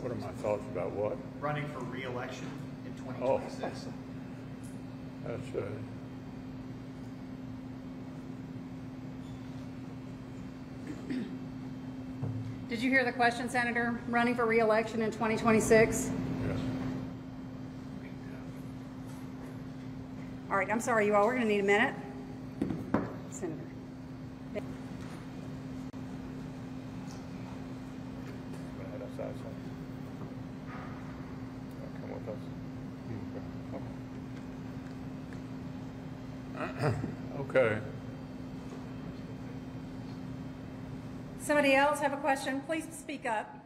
What are my thoughts about what? Running for re-election in 2026. That's Did you hear the question, Senator? Running for re-election in 2026? yes. All right, I'm sorry, you all. We're going to need a minute. Senator. Head outside, so. Come with us. Okay. Somebody else have a question? Please speak up.